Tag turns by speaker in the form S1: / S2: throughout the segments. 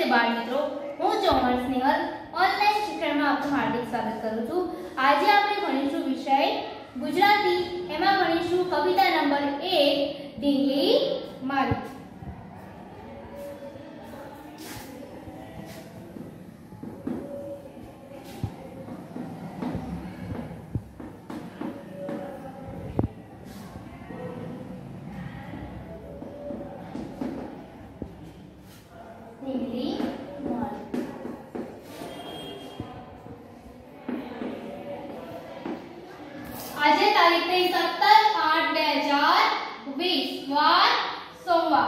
S1: बाळ मित्रों, હું ચોમર સ્નેહલ ઓનલાઈન શિક્ષણમાં આપનું હાર્દિક સ્વાગત કરું છું। આજે આપણે ભણીશું વિષય ગુજરાતી। એમાં ભણીશું કવિતા નંબર 1 ઢીંગલી મારી। આજે તારીખ 17/8/2020 વાર સોમવાર।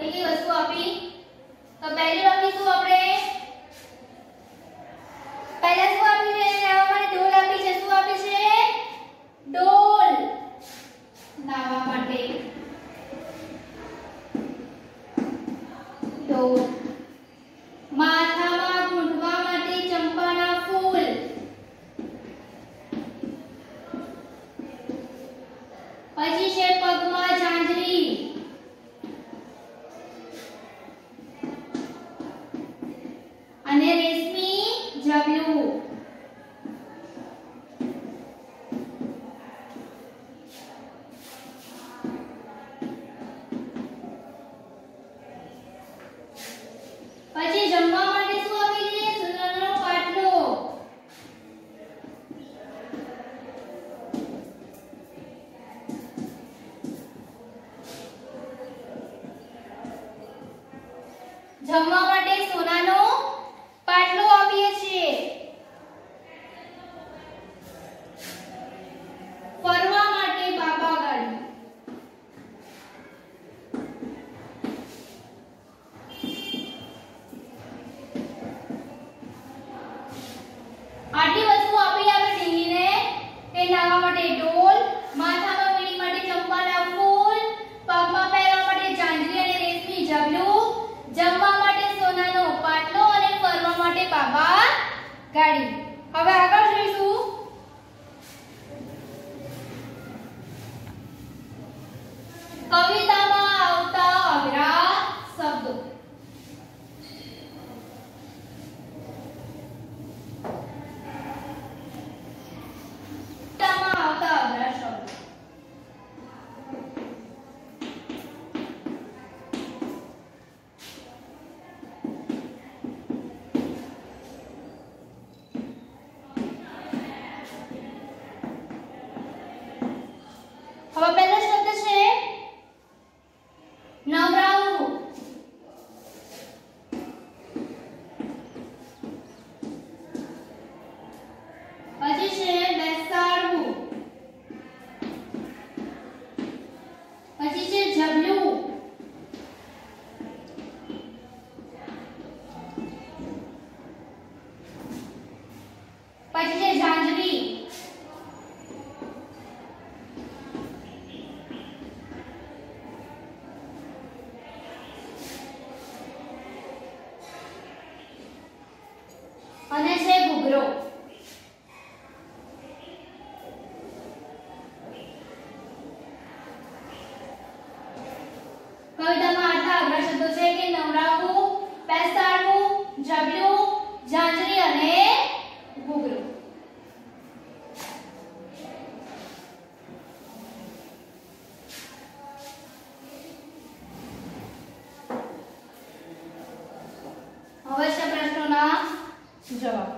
S1: કેટલી વસ્તુ આપી તો પહેલી આપીશું આપણે પહેલા શું આપી છે નાવા માટે ડોલ આપી છે શું આપી છે ડોલ નાવા માટે ડોલ માથામાં ગૂંથવા માટે ચંપાના ફૂલ પછી છે પગમાં ઝાંઝરી અને રેશમી જબલું પછી જમવા માટે શું આપી છે સુરણનો પાટલો જમવા માટે સોનાનો પાટલો આપીએ છીએ ફરવા માટે બાબા ગાડી આટલી વસ્તુ આપી આપણે ઢીંગલીને તે નાવા માટે ડોલ માથામાં વીણી માટે ચંપાના ફૂલ પગમાં પહેરવા માટે ઝાંઝરી અને રેશમી જબલું જમવા માટે સોનાનો પાટલો અને ફરવા માટે બાબા ગાડી હવે આગળ જોઈશું કવિતામાં આવતા અઘરા શબ્દો કવિતામાં આવતા અઘરા શબ્દો હવે પહેલો શબ્દ છે નવરાવવું પછી છે બેસાડવું પછી છે જબલું પછી છે ઝાંઝરી અને છે ઘૂઘરો કવિતામાં આટલા અઘરા શબ્દો છે કે નવરાવવું બેસાડવું જબલું ઝાંઝરી અને ઘૂઘરો હવે છે પ્રશ્નોના જવાબ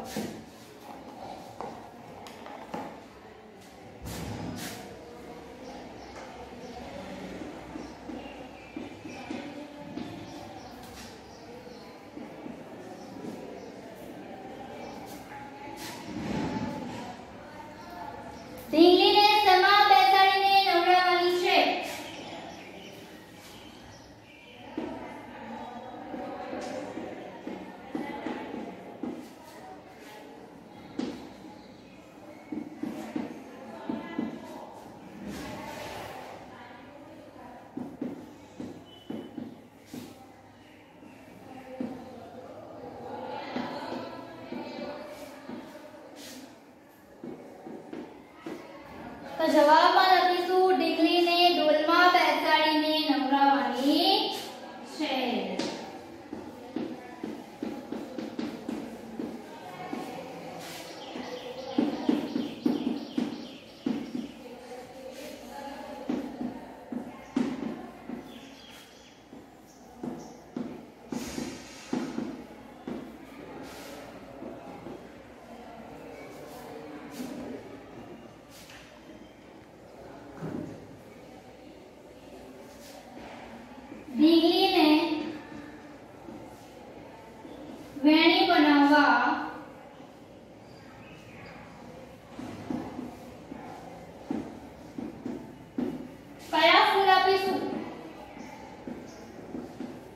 S1: ઢીંગલીને શેમાં બેસાડીને નવડાવવાની છે તો જવાબમાં લખીશું ઢીંગલીને ડોલમાં બેસાડીને નવડાવવાની છે ઢીંગલીને વેણી બનાવવા કયા ફૂલ આપીશું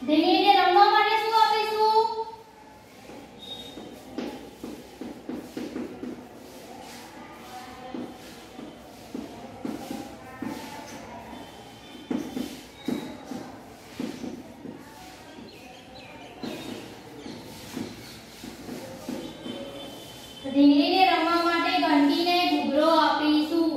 S1: ઢીંગલીને રમવા માટે શું આપીશું? ઢીંગલીને રમવા માટે ઘંટીને ઘૂઘરો આપીશું.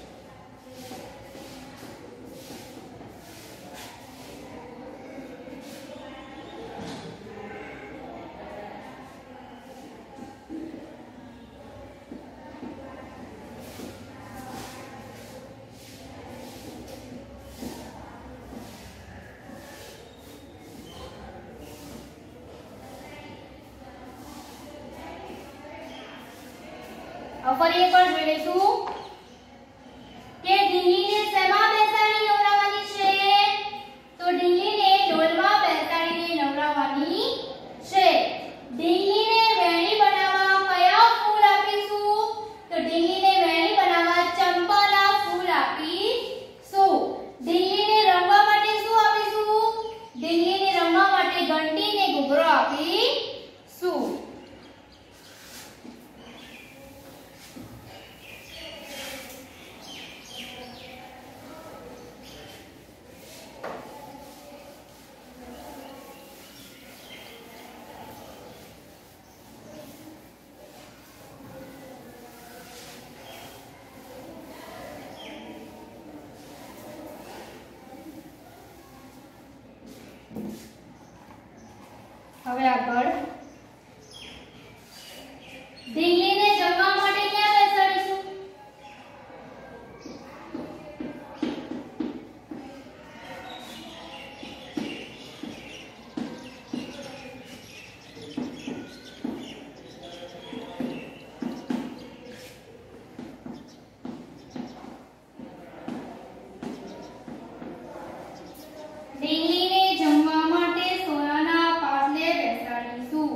S1: ફરી એકવાર જોઈ લઈશું કે ઢીંગલીને શેમાં બેસાડી નવરાવવાની છે? તો ઢીંગલીને ઢોલમાં બેસાડીને નવરાવવાની છે. ઢીંગલીને વેણી બનાવવા કયા ફૂલ આપીશું? તો ઢીંગલીને વેણી બનાવવા ચંપાના ફૂલ આપીશું. ઢીંગલીને રમવા માટે શું આપીશું? ઢીંગલીને રમવા માટે ઘંટીને ઘૂઘરો આપીશું. હવે આગળ ઢીંગલીને જમવા માટે ક્યાં બેસાડીશું? ઢીંગલીને જમવા માટે સોનાના પાટલે બેસાડીશું.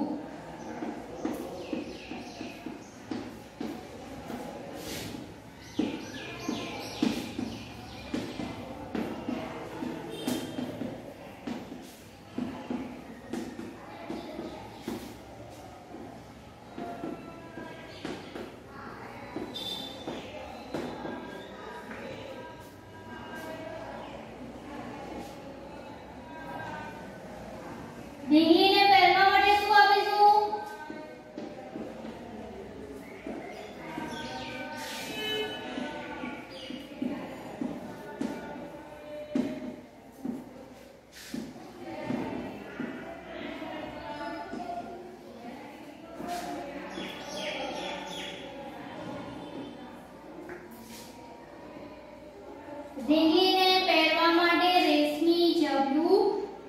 S1: ઢીંગલીને પહેરવા માટે શું આપીશું? ઢીંગલીને પહેરવા માટે રેશમી જબલું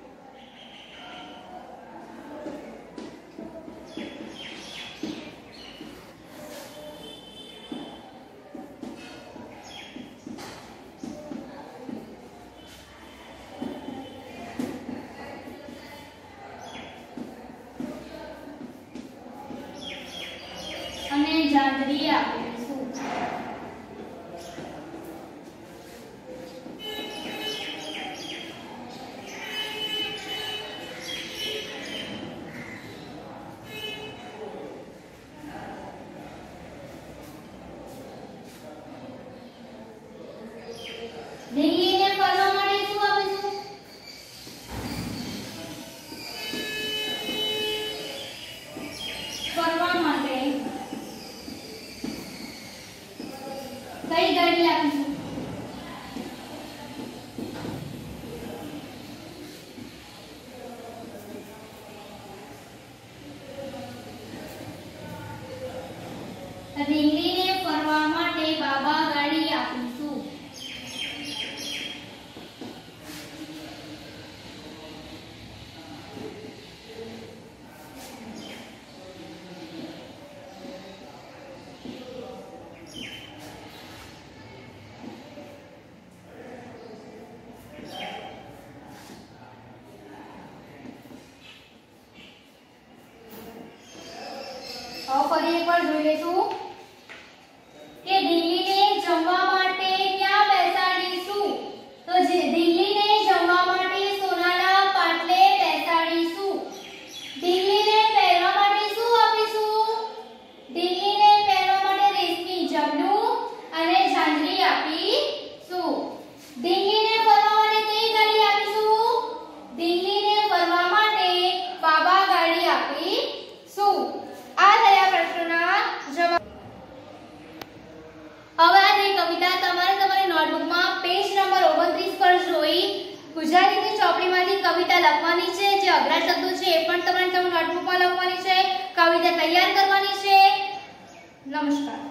S1: અને જાંજરી આપીશું. ઢીંગલીને ફરવા માટે શું આપીશું? ફરવા માટે કઈ ગાડી આપીશું? ઢીંગલીને ફરવા માટે બાબા ગાડી આપીશું. ફરી એકવાર જોઈ લઈશું કે ઢીંગલીને જમવા માટે ક્યાં બેસાડીશું? તો ઢીંગલીને જમવા માટે સોનાના પાટલે કવિતા લખવાની છે, જે અઘરા શબ્દો છે એ પણ તમારે નોટબુકમાં લખવાની છે, કવિતા તૈયાર કરવાની છે. નમસ્કાર.